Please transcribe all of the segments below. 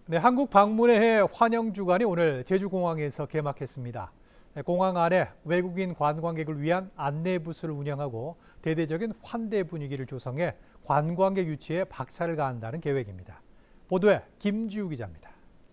네, 한국 방문의 해 환영 주간이 오늘 제주공항에서 개막했습니다. 공항 안에 외국인 관광객을 위한 안내 부스를 운영하고 대대적인 환대 분위기를 조성해 관광객 유치에 박차를 가한다는 계획입니다. 보도에 김지우 기자입니다.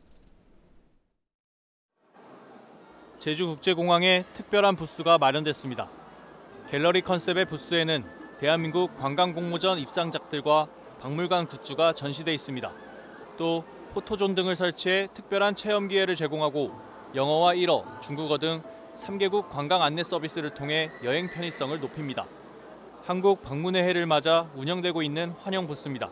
제주국제공항에 특별한 부스가 마련됐습니다. 갤러리 컨셉의 부스에는 대한민국 관광공모전 입상작들과 박물관 굿즈가 전시돼 있습니다. 또 포토존 등을 설치해 특별한 체험 기회를 제공하고 영어와 일어, 중국어 등 3개국 관광 안내 서비스를 통해 여행 편의성을 높입니다. 한국 방문의 해를 맞아 운영되고 있는 환영 부스입니다.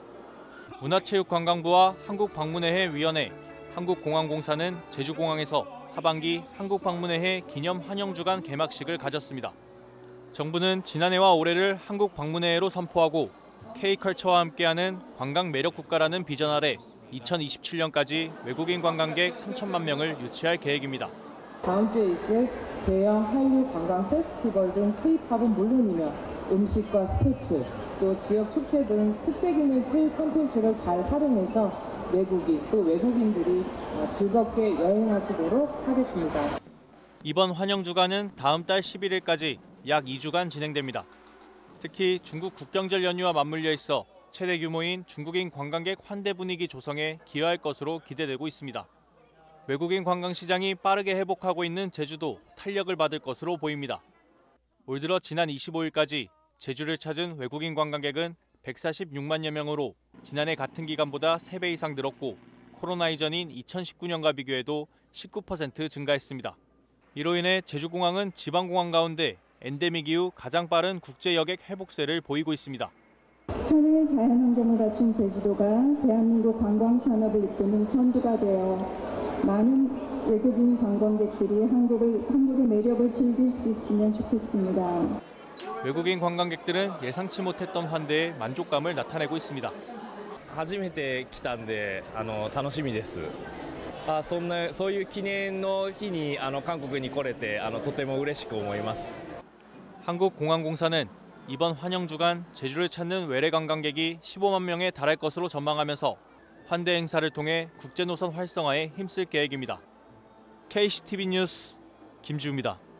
문화체육관광부와 한국방문의 해 위원회, 한국공항공사는 제주공항에서 하반기 한국방문의 해 기념 환영주간 개막식을 가졌습니다. 정부는 지난해와 올해를 한국방문의 해로 선포하고 K컬처와 함께하는 관광 매력 국가라는 비전 아래 2027년까지 외국인 관광객 3천만 명을 유치할 계획입니다. 다음 주에 있을 대형 한류 관광 페스티벌 등 K-팝은 물론이며 음식과 스포츠, 또 지역 축제 등 특색 있는 K 콘텐츠를 잘 활용해서 외국인들이 즐겁게 여행하시도록 하겠습니다. 이번 환영주간은 다음 달 11일까지 약 2주간 진행됩니다. 특히 중국 국경절 연휴와 맞물려 있어 최대 규모인 중국인 관광객 환대 분위기 조성에 기여할 것으로 기대되고 있습니다. 외국인 관광 시장이 빠르게 회복하고 있는 제주도 탄력을 받을 것으로 보입니다. 올 들어 지난 25일까지 제주를 찾은 외국인 관광객은 146만여 명으로 지난해 같은 기간보다 3배 이상 늘었고 코로나 이전인 2019년과 비교해도 19% 증가했습니다. 이로 인해 제주공항은 지방공항 가운데 엔데믹 이후 가장 빠른 국제 여객 회복세를 보이고 있습니다. 천혜의 자연환경을 갖춘 제주도가 대한민국 관광산업을 이끄는 선두가 되어 많은 외국인 관광객들이 한국의 매력을 즐길 수 있으면 좋겠습니다. 외국인 관광객들은 예상치 못했던 환대에 만족감을 나타내고 있습니다. 初めて来たんで楽しみです。そういう記念の日に韓国に来れてとても嬉しく思います。 한국공항공사는 이번 환영주간 제주를 찾는 외래 관광객이 15만 명에 달할 것으로 전망하면서 환대 행사를 통해 국제노선 활성화에 힘쓸 계획입니다. KCTV 뉴스 김지우입니다.